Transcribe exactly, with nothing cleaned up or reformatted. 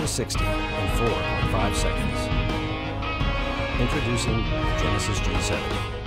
sixty in four point five seconds. Introducing the Genesis G seventy.